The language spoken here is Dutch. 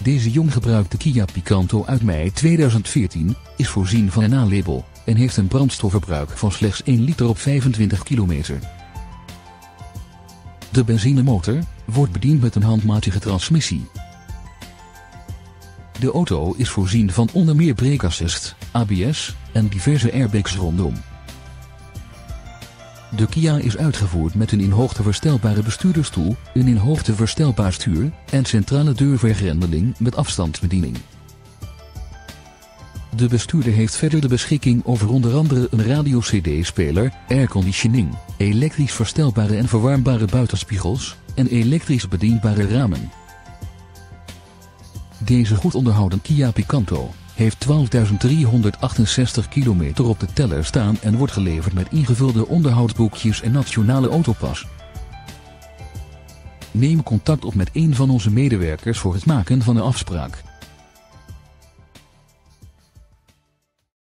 Deze jong gebruikte Kia Picanto uit mei 2014 is voorzien van een A-label en heeft een brandstofverbruik van slechts 1 liter op 25 kilometer. De benzinemotor wordt bediend met een handmatige transmissie. De auto is voorzien van onder meer brake assist, ABS en diverse airbags rondom. De Kia is uitgevoerd met een in hoogte verstelbare bestuurdersstoel, een in hoogte verstelbaar stuur en centrale deurvergrendeling met afstandsbediening. De bestuurder heeft verder de beschikking over onder andere een radio-cd-speler, airconditioning, elektrisch verstelbare en verwarmbare buitenspiegels en elektrisch bedienbare ramen. Deze goed onderhouden Kia Picanto heeft 12.368 kilometer op de teller staan en wordt geleverd met ingevulde onderhoudsboekjes en nationale autopas. Neem contact op met een van onze medewerkers voor het maken van een afspraak.